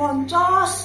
boncos.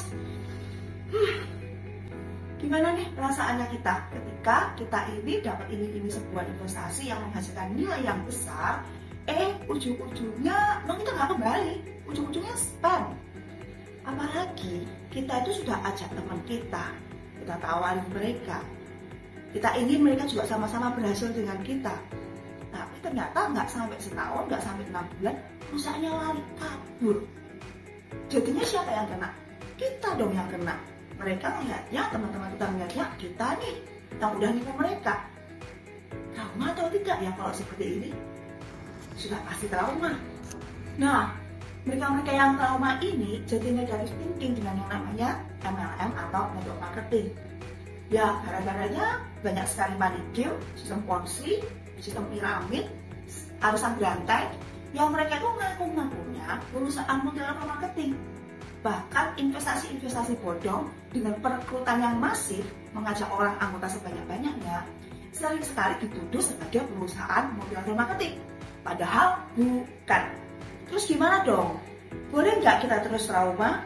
Gimana nih perasaannya kita ketika kita ini dapat ini sebuah investasi yang menghasilkan nilai yang besar, ujung-ujungnya kita nggak kembali, ujung-ujungnya spam. Apalagi kita itu sudah ajak teman kita tawarin mereka, kita ingin mereka juga sama-sama berhasil dengan kita, tapi ternyata nggak sampai setahun, nggak sampai 6 bulan, perusahaannya lari kabur. Jadinya siapa yang kena? Kita dong yang kena. Mereka melihatnya, teman-teman kita melihatnya, kita nih yang udah nipu mereka. Trauma atau tidak ya kalau seperti ini? Sudah pasti trauma. Nah, mereka-mereka yang trauma ini jadi negatif thinking dengan yang namanya MLM atau network marketing. Ya, gara-garanya banyak sekali manikin, sistem ponzi, sistem piramid, arisan berantai, yang mereka itu ngaku-ngakunya perusahaan multilevel marketing. Bahkan investasi-investasi bodong dengan perekrutan yang masif mengajak orang anggota sebanyak-banyaknya sering sekali dituduh sebagai perusahaan multilevel marketing. Padahal bukan. Terus gimana dong? Boleh nggak kita terus trauma?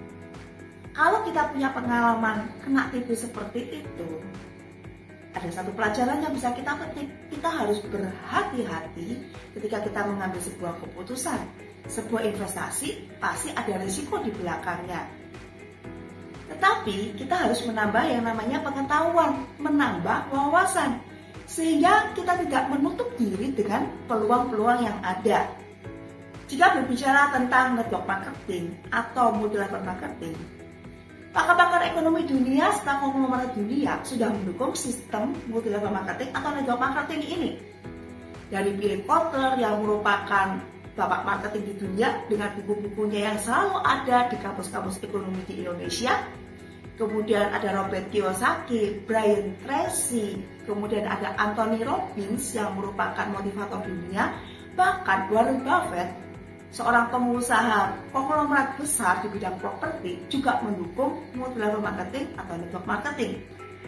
Kalau kita punya pengalaman kena tipu seperti itu, ada satu pelajaran yang bisa kita petik. Kita harus berhati-hati ketika kita mengambil sebuah keputusan. Sebuah investasi pasti ada risiko di belakangnya. Tetapi kita harus menambah yang namanya pengetahuan, menambah wawasan, sehingga kita tidak menutup diri dengan peluang-peluang yang ada. Jika berbicara tentang network marketing atau multilevel marketing, pakar-pakar ekonomi dunia serta konglomerat dunia sudah mendukung sistem multilevel marketing atau network marketing ini. Dari Philip Kotler yang merupakan bapak marketing di dunia dengan buku-bukunya yang selalu ada di kampus-kampus ekonomi di Indonesia. Kemudian ada Robert Kiyosaki, Brian Tracy, kemudian ada Anthony Robbins yang merupakan motivator dunia. Bahkan Warren Buffett, seorang pengusaha konglomerat besar di bidang properti, juga mendukung multilevel marketing atau network marketing.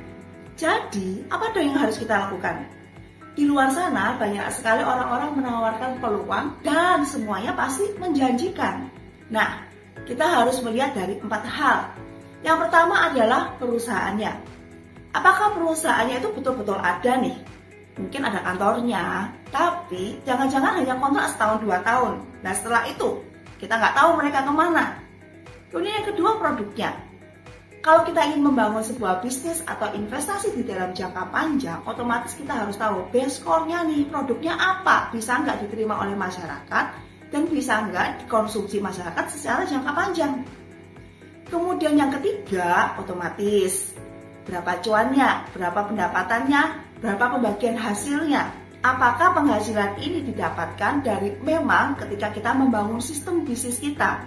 Jadi, apa dong yang harus kita lakukan? Di luar sana banyak sekali orang-orang menawarkan peluang dan semuanya pasti menjanjikan. Nah, kita harus melihat dari 4 hal. Yang pertama adalah perusahaannya. Apakah perusahaannya itu betul-betul ada nih? Mungkin ada kantornya, tapi jangan-jangan hanya kontrak setahun 2 tahun. Nah setelah itu, kita nggak tahu mereka kemana. Kemudian yang kedua, produknya. Kalau kita ingin membangun sebuah bisnis atau investasi di dalam jangka panjang, otomatis kita harus tahu base core-nya nih, produknya apa, bisa nggak diterima oleh masyarakat, dan bisa nggak dikonsumsi masyarakat secara jangka panjang. Kemudian yang ketiga, otomatis berapa cuannya, berapa pendapatannya, berapa pembagian hasilnya. Apakah penghasilan ini didapatkan dari memang ketika kita membangun sistem bisnis kita,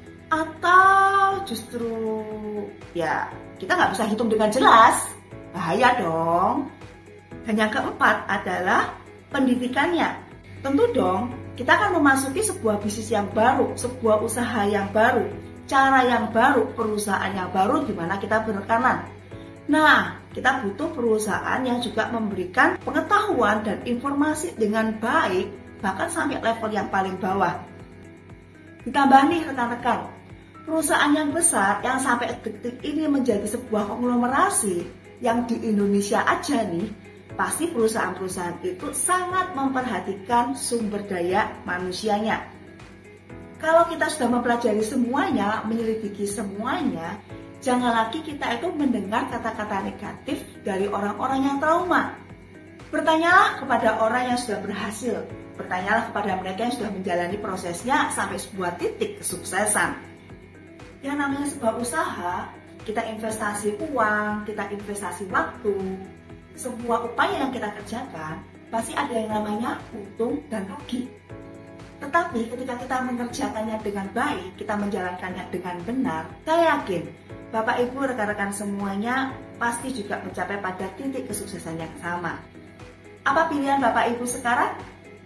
atau justru ya kita nggak bisa hitung dengan jelas, bahaya dong. Dan yang keempat adalah pendidikannya. Tentu dong, kita akan memasuki sebuah bisnis yang baru, sebuah usaha yang baru, cara yang baru, perusahaan yang baru di mana kita berrekanan. Nah, kita butuh perusahaan yang juga memberikan pengetahuan dan informasi dengan baik, bahkan sampai level yang paling bawah. Ditambah nih rekan-rekan, perusahaan yang besar yang sampai detik ini menjadi sebuah konglomerasi yang di Indonesia aja nih, pasti perusahaan-perusahaan itu sangat memperhatikan sumber daya manusianya. Kalau kita sudah mempelajari semuanya, menyelidiki semuanya, jangan lagi kita itu mendengar kata-kata negatif dari orang-orang yang trauma. Bertanyalah kepada orang yang sudah berhasil. Bertanyalah kepada mereka yang sudah menjalani prosesnya sampai sebuah titik kesuksesan. Yang namanya sebuah usaha, kita investasi uang, kita investasi waktu, sebuah upaya yang kita kerjakan, pasti ada yang namanya untung dan rugi. Tetapi ketika kita mengerjakannya dengan baik, kita menjalankannya dengan benar, saya yakin Bapak Ibu rekan-rekan semuanya pasti juga mencapai pada titik kesuksesan yang sama. Apa pilihan Bapak Ibu sekarang?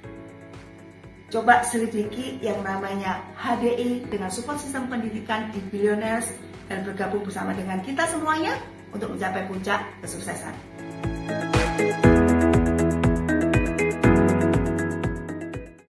Coba selidiki yang namanya HDI dengan support sistem pendidikan di Billionaires dan bergabung bersama dengan kita semuanya untuk mencapai puncak kesuksesan.